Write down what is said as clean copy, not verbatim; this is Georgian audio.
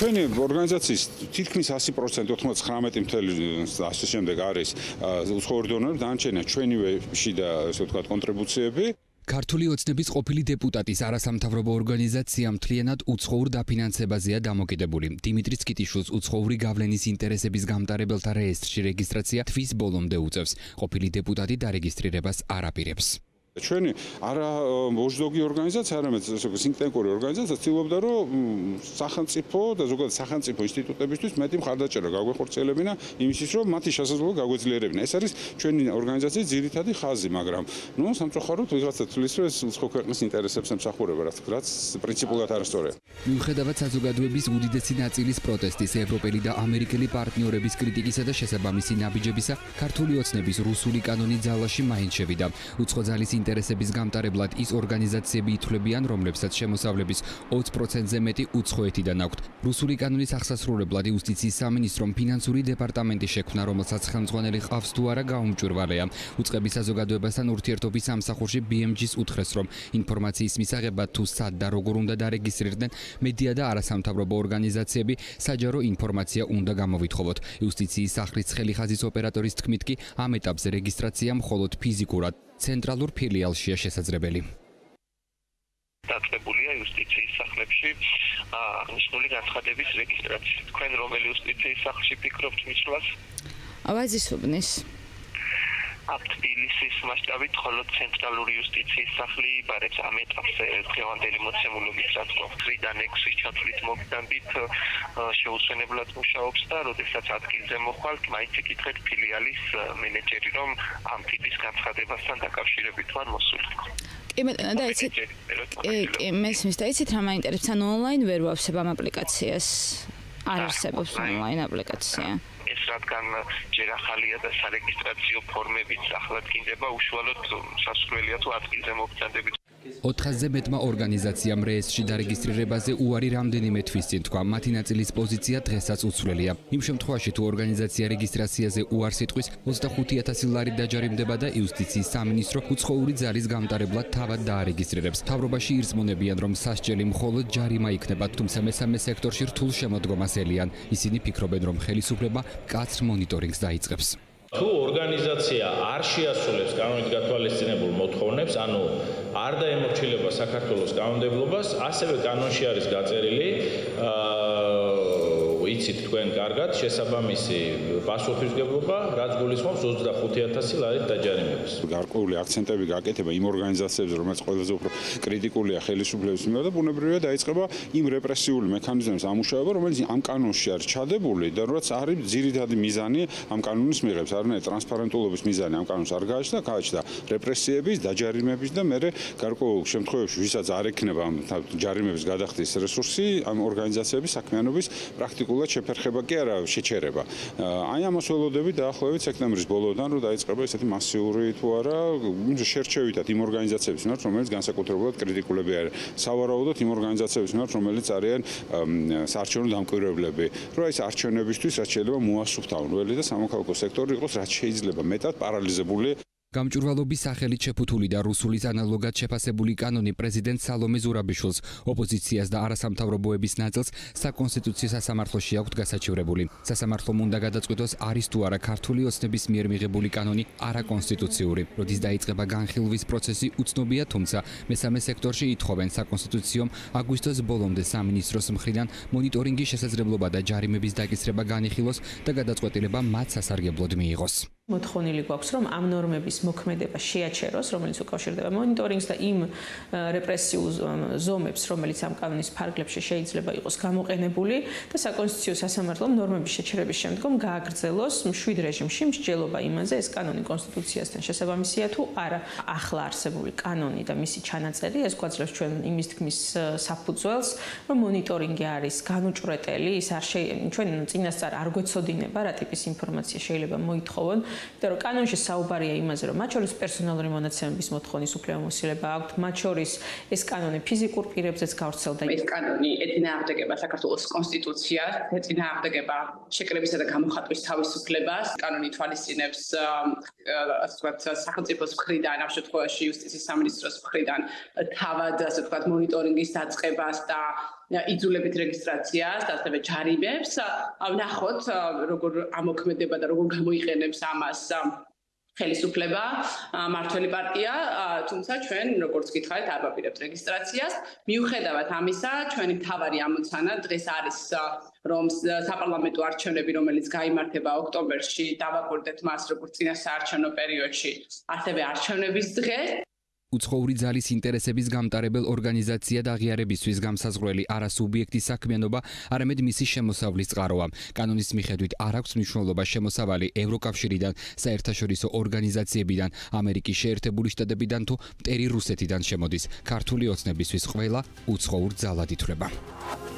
ჩვენი ორგანიზაციის თითქმის 100% 99% შემდეგ არის უცხოური დონორები, დანარჩენია ჩვენივე შიდა ესე ვთქვათ კონტრიბუციები. ქართული ოცნების ყოფილი დეპუტატის არასამთავრობო ორგანიზაცია მთლიანად უცხოურ დაფინანსებაზეა დამოკიდებული. დიმიტრი სკიტიშვილს უცხოური გავლენის ინტერესების გამტარებელთა რეესტრში რეგისტრაცია თვის ბოლომდე უწევს. ყოფილი დეპუტატი დარეგისტრირებას არ აპირებს. ჩვენი არა მოჟდოგი ორგანიზაცია, არამედ სინკტენკური ორგანიზაცია ცდილობდა, რომ სახელმწიფო და ზოგადად სახელმწიფო ინსტიტუტებისთვის მეტი მხარდაჭერა გაგვეხორციელებინა იმისთვის, რომ მათი შესაძლებლობა გაგვეძლიერებინა. ეს არის ჩვენი ორგანიზაციის ძირითადი ხაზი, მაგრამ სამწუხაროდ ვიღაცა თვლის, რომ ეს უცხო ქვეყნის ინტერესებს ემსახურება, რაც პრინციპულად არასწორია. მიუხედავად საზოგადოების უდიდესი ნაწილის პროტესტის, ევროპელი და ამერიკელი პარტნიორების კრიტიკისა და შესაბამისი ნაბიჯებისა, ქართული ოცნების რუსული კანონი ძალაში მაინც შევიდა. უცხო ძალის ინტერესების გამტარებლად ის ორგანიზაციები ითვლებიან, რომლებსაც შემოსავლების 20%-ზე მეტი უცხოეთიდან აქვთ. რუსული კანონის აღსასრულებლად იუსტიციის სამინისტრომ ფინანსური დეპარტამენტი შექმნა, რომელსაც ხელმძღვანელი ყავს თუ არა გაუმჭვირვალეა. უწყების საზოგადოებასთან ურთიერთობის სამსახურში BMG-ს უთხრეს, რომ ინფორმაციის მისაღებად თუ სად და როგორ უნდა დარეგისტრირდნენ მედია და არასამთავრობო ორგანიზაციები, საჯარო ინფორმაცია უნდა გამოვითხოვოთ. იუსტიციის სახლის ხელიხაზის ოპერატორის თქმით კი ამ ეტაპზე რეგისტრაცია მხოლოდ ფიზიკურად ცენტრალურ ფილიალშია შესაძლებელი. დაწყებულია იუსტიციის სახლებში აღნიშნული განცხადების რეგისტრაცია. თქვენ რომელი იუსტიციის სახლში ფიქრობთ მისვლას? ვაზისუბნის. თბილისის მასშტაბით მხოლოდ ცენტრალური იუსტიციის სახლი ბარეთ ამ ეტაპზე დღევანდელი მოცემულობით სათქო მხრიდან 6-ის ჩათვლით მოგდანდით შეუსვენებლად მუშაობს და როდესაც ადგილზე მოხვალთ, მაინც იკითხეთ ფილიალის მენეჯერი, რომ ამ ტიპის განცხადებასთან დაკავშირებით ვარ მოსული. კი მეტანა და იცით მესმის და იცით რა მაინტერესებს, ანუ ონლაინ ვერ ვავსებ ამ აპლიკაციას. არ არსებობს ონლაინ აპლიკაცია. ეს რადგან ჯერ ახალია და სარეგისტრაციო ფორმებიც ახლა დგინდება, უშუალოდ სასურველია თუ ადგილზე მოგწანდებით. 400-ზე მეტმა ორგანიზაციამ რეესტრში დარეგისტრირებაზე უარი რამდენიმე თვის წინ თქვა. მათი ნაწილის პოზიცია დღესაც უცვლელია. იმ შემთხვევაში თუ ორგანიზაცია რეგისტრაციაზე უარს იტყვის, 25,000 ლარი დაჯარიმდება და იუსტიციის სამინისტრო უცხოური ძალის გამტარებლად თავად დაარეგისტრირებს. მთავრობაში ირწმუნებიან, რომ სასჯელი მხოლოდ ჯარიმა იქნება, თუმცა მესამე სექტორში რთულ შემოდგომას ელიან. ისინი ფიქრობენ, რომ ხელისუფლება მკაცრ მონიტორინგს დაიწყებს. თუ ორგანიზაცია არ შეასრულებს კანონით გათვალისწინებულ მოთხოვნებს, ანუ არ დაემორჩილება საქართველოს კანონმდებლობას, ასევე კანონში არის გაწერილი იცით თქვენ კარგად შესაბამისი პასუხისმგებლობა, რაც გულისხმობს 25,000 ლარით დაჯარიმებას. გარკვეული აქცენტები გაკეთება იმ ორგანიზაციებზე, რომელიც ყველაზე უფრო კრიტიკულია ხელისუფლების მიმართ და ბუნებრივია დაიწყება იმ რეპრესიული მექანიზმების ამუშავება, რომელიც ამ კანონში არის ჩადებული და რაც არის ძირითადი მიზანი ამ კანონის მიღების, არანაირი ტრანსპარენტულობის მიზანი ამ კანონს არ გააჩნდა რეპრესიების, დაჯარიმების და მერე გარკვეულ შემთხვევებში, ვისაც არ ექნება ამ ჯარიმების გადახდის რესურსი, ამ ორგანიზაციების საქმიანობის პრაქტიკულად შეფერხება კი არა შეჩერება. აი ამას ველოდებით დაახლოებით სექტემბრის ბოლოდან, რომ დაიწყება ესეთი მასიური თუ არა შერჩევითად იმ ორგანიზაციების მიმართ, რომელიც განსაკუთრებულად კრიტიკულები არიან. სავარაუდოდ იმ ორგანიზაციების მიმართ, რომელიც არიან საარჩევნო დამკვირვებლები, რომ ეს არჩევნებისთვის რაც შეიძლება მოასუფთავნველი და სამოქალაქო სექტორი იყოს რაც შეიძლება მეტად პარალიზებული. გამჭვირვალობის სახელით შეფუთული და რუსულის ანალოგად შეფასებული კანონი პრეზიდენტ სალომე ზურაბიშვილს, ოპოზიციას და არასამთავრობოების ნაწილს საკონსტიტუციო სასამართლოში აქვთ გასაჩივრებული. სასამართლომ უნდა გადაწყვიტოს, არის თუ არა ქართული ოცნების მიერ მიღებული კანონი არაკონსტიტუციური. როდის დაიწყება განხილვის პროცესი უცნობია, თუმცა მესამე სექტორში ითხოვენ საკონსტიტუციომ აგვისტოს ბოლომდე სამინისტროს მხრიდან მონიტორინგის შესაძლებლობა და ჯარიმების დაკისრება განიხილოს და გადაწყვეტილება მათ სასარგებლოდ მიიღოს. მოთხოვნილი გვაქვს, რომ ამ ნორმების მოქმედება შეაჩეროს, რომელიც უკავშირდება მონიტორინგს და იმ რეპრესიულ ზომებს, რომელიც ამ კანონის ფარგლებში შეიძლება იყოს გამოყენებული და საკონსტიტუციო სასამართლომ ნორმების შეჩერების შემდგომ გააგრძელოს მშვიდ რეჟიმში მსჯელობა იმაზე, ეს კანონი კონსტიტუციასთან შესაბამისია თუ არა. ახლა არსებული კანონი და მისი ჩანაწერი ეს გვაძლევს ჩვენ იმის თქმის საფუძველს, რომ მონიტორინგი არის განუჭვრეტელი, ის არ ჩვენ წინასწარ არ გვეცოდინება რა ტიპის ინფორმაცია შეიძლება მოითხოვონ. იმიტომ რომ კანონში საუბარია იმაზე, რომ მათ შორის პერსონალური მონაცემების მოთხოვნის უფლებამოსილება აქვთ, მათ შორის ეს კანონი ფიზიკურ პირებზეც გავრცელდა. ეს კანონი ეწინააღმდეგება საქართველოს კონსტიტუციას, ეწინააღმდეგება შეკრებისა და გამოხატვის თავისუფლებას. კანონი თვალისწინებს, ასე ვთქვათ, სახელმწიფოს მხრიდან, ამ შემთხვევაში იუსტიციის სამინისტროს მხრიდან თავად, ასე ვთქვათ, მონიტორინგის დაწყებას და იძულებით რეგისტრაციას და ასევე ჯარიმებს, ვნახოთ როგორ ამოქმედება და როგორ გამოიყენებს ამას ხელისუფლება, მართველი პარტია, თუმცა ჩვენ როგორც გითხარით არ ვაპირებთ რეგისტრაციას. მიუხედავად ამისა, ჩვენი მთავარი ამოცანა დღეს არის რომ საპარლამენტო არჩევნები, რომელიც გაიმართება ოქტომბერში, დავაკვირდეთ მას როგორც წინა საარჩევნო პერიოდში, ასევე არჩევნების დღეს. უცხოური ძალის ინტერესების გამტარებელ ორგანიზაცია და აღიარებისთვის გამსაზღვრელი არასუბიექტის საქმიანობა არამედ მისი შემოსავლის წყაროა. კანონის მიხედვით არ აქვს მნიშვნელობა შემოსავალი ევროკავშირიდან, საერთაშორისო ორგანიზაციებიდან, ამერიკის შეერთებული შტატებიდან თუ მტერი რუსეთიდან შემოდის. ქართული ოცნებისთვის ყველა უცხოურ ძალად ითვლება.